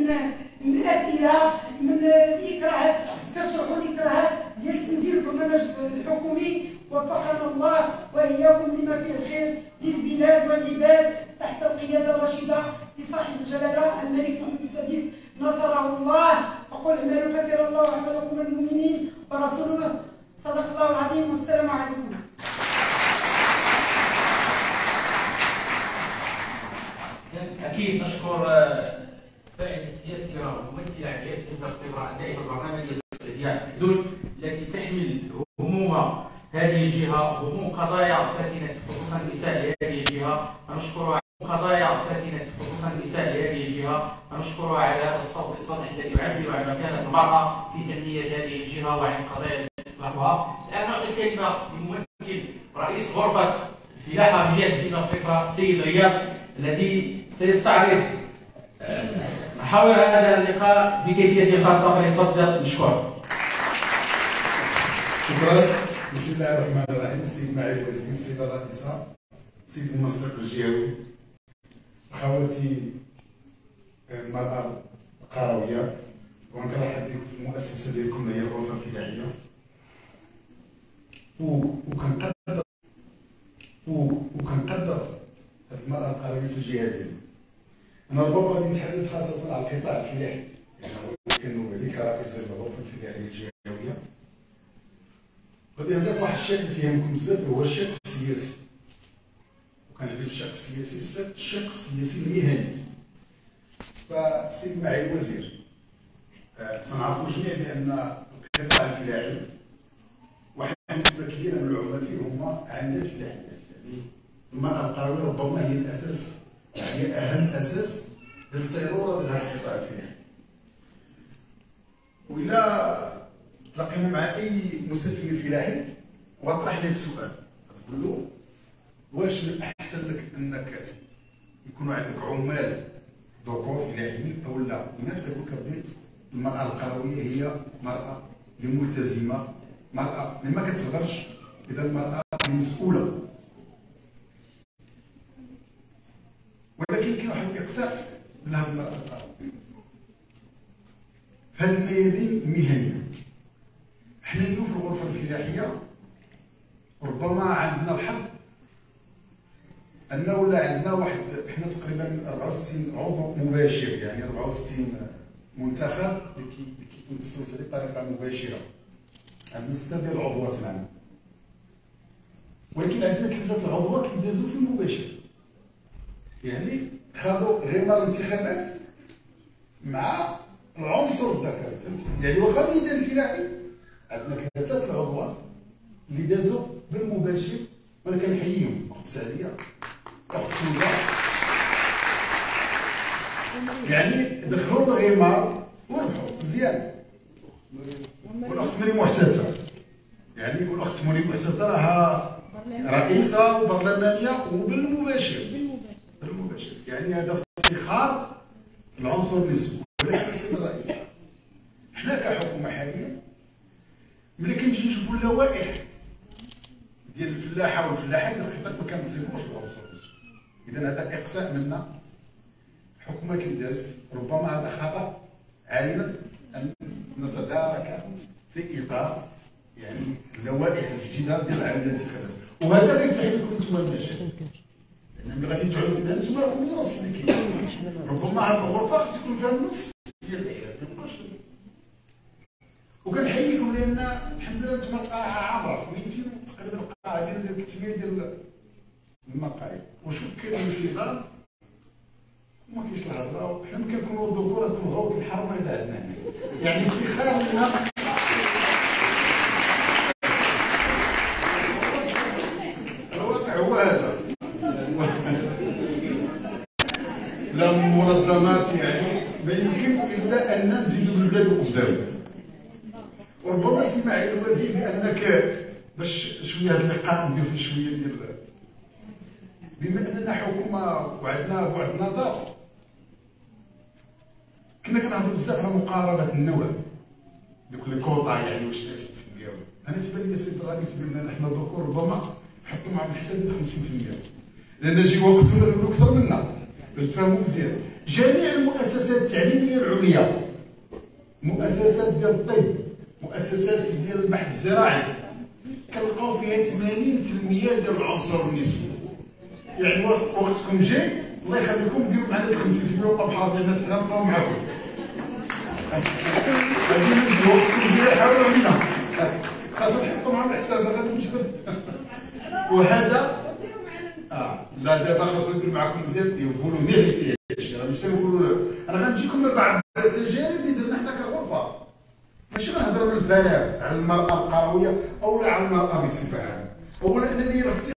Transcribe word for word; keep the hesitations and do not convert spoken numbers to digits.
من من الاسئله، من الاكراهات، كتشرحوا الاكراهات ديال تنزيل البرنامج الحكومي. وفقنا الله واياكم لما فيه الخير للبلاد والعباد تحت القياده الرشيده لصاحب الجلاله الملك محمد السادس نصره الله. اقول اعملوا كثيرا الله يحفظكم المؤمنين ورسوله. صدق الله العظيم والسلام عليكم. اكيد نشكر الفاعل السياسي وممثل عمليات الخبراء نائب البرلماني ديال زول التي تحمل هموم هذه الجهه، هموم قضايا ساكنه خصوصا النساء لهذه الجهه. نشكرها قضايا ساكنه خصوصا النساء لهذه الجهه. نشكرها على هذا الصوت السطحي الذي يعبر عن مكانه المراه في تنميه هذه الجهه وعن قضايا نحوها. الان نعطي الكلمه لممثل رئيس غرفه الفلاحه بجهه بني قفيفه السيد رياض الذي سيستعرض محاور هذا اللقاء بكيفيه خاصه، فليتفضل مشكور. شكرا. بسم الله الرحمن الرحيم. السيد معالي الوزير، السيده الرئيسه، السيد المنسق الجهوي، اخواتي المراه القرويه، وكنرحب بكم في المؤسسه ديالكم اللي هي الغرفه الفلاحيه. وكنقدر وكنقدر هذه المراه القرويه في الجهه ديالي. انا ربما غادي نتحدث خاصه على القطاع الفلاحي، يعني كنوب عليك رئيس الغرفه الفلاحيه الجهويه. غادي نهضر واحد الشق اللي تيهمكم بزاف وهو الشق السياسي. وكنهضر بالشق السياسي، الشق السياسي المهني. فالسيد معالي الوزير، تنعرفوا جميع بان القطاع الفلاحي واحد نسبه كبيره من العمال فيه هما عاملات فلاحيات. يعني المراه القرويه ربما هي الاساس، هي اهم اساس للسيروره ديال هذا القطاع الفلاحي. وإلا تلاقينا مع اي مستثمر فلاحي وطرح لك سؤال، تقول له واش من الاحسن لك انك يكونوا عندك عمال ذكور فلاحيين او لا؟ الناس كتقول لك المراه القرويه هي مراه اللي ملتزمه، مراه اللي ما كتهضرش، اذا المراه اللي مسؤوله. ولكن كاين واحد الاقصاء لهذه المراه القرويه في هذه الميادين المهنيه. حنا اليوم في الغرفه الفلاحيه ربما عندنا الحظ انه ولا عندنا واحد، حنا تقريبا أربعة وستين عضو مباشر، يعني أربعة وستين منتخب اللي كيتمثلوا بطريقه مباشره. عندنا سته ديال العضوات معنا، ولكن عندنا ثلاثه العضوات اللي دازوا في المباشر، يعني خاضوا غمار الانتخابات مع العنصر الذكري، فهمتي؟ يعني واخا الميدان الفلاحي عندنا ثلاثه العضوات اللي دازوا بالمباشر، وانا كنحييهم. اخت سعديه، اخت سوده، يعني دخلوا الغمار وربحوا مزيان. والاخت مريم محسنه، يعني والاخت مريم محسنه راها رئيسه وبرلمانيه وبالمباشر بالمباشر، يعني هذا افتخار العنصر النسبي. ولكن السيد الرئيس، حنا كحكومه حاليا ملي كنجي نشوفوا اللوائح ديال الفلاحه والفلاحات الحقيقه ما كنصيبوش بالعنصر النسبي. اذا هذا اقصاء منا. الحكومه كي دازت ربما هذا خطا علينا ان نتدارك في اطار يعني اللوائح الجديده ديال العمليه الانتخابات، وهذا غيفتح لكم انتم المجال. لان ملي غادي تعودوا لنا انتم راكم راس اللي كاين، ربما هذه الغرفه خص يكون فيها النص ديال العيالات، ما يبقاش. وكنحييكم لان الحمد لله انتم القاعه عامره، مئتين تقريبا القاعه ديال ثلاثمية ديال المقاعد، وشوف كاين الانتظام وما كاينش الهضره. حنا ملي كنكونوا ذكور تكون غوط الحرمه اللي عندنا هنا، يعني افتخار لنا. الواقع هو هذا. لا منظمات، يعني ما يمكن الا ان نزيدوا البلاد قدام. وربما سي معالي الوزير بانك باش شويه هذا اللقاء ندير فيه شويه ديال، بما اننا حكومه وعندنا بعد نظر، كنا كنهضروا بزاف على مقاربه النوع، دوك لي كوطا، يعني واش ثلاثين بالمئة. انا تبان لي السيد الرئيس بان حنا ذكور ربما نحطوا مع الحساب ديال خمسين بالمئة، لان جي وقت ولا اكثر منا باش تفهموا مزيان. جميع المؤسسات التعليميه العليا، مؤسسات ديال الطب، مؤسسات ديال البحث الزراعي، كنلقاو فيها ثمانين بالمئة ديال العنصر النسوي. يعني وقتكم جاي الله يخليكم ديروا معنا خمسين بالمئة وبقاو حاضرين نلقاو معاكم. غادي نديروا وقتكم جاي حاولوا علينا. خاصو نحطوا معاهم الحساب هذا المشكل. وهذا اه لا دابا خاصنا ندير معاكم مزيان يفولو فيريتي. راه ماشي تنقولوا انا غنجيكم من بعض التجارب اللي درنا حنا كغرفه، ماشي غنهضر من الفراغ على المراه القرويه او لا على المراه بصفه عامه، اولا انني